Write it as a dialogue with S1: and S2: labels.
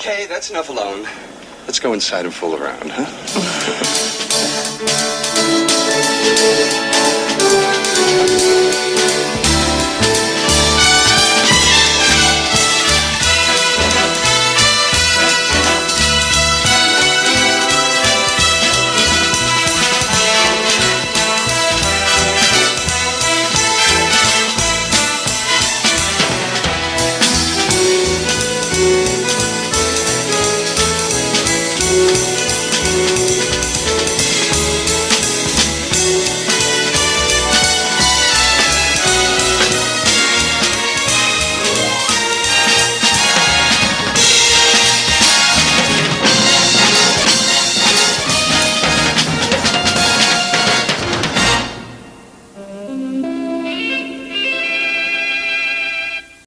S1: Okay, that's enough alone. Let's go inside and fool around, huh?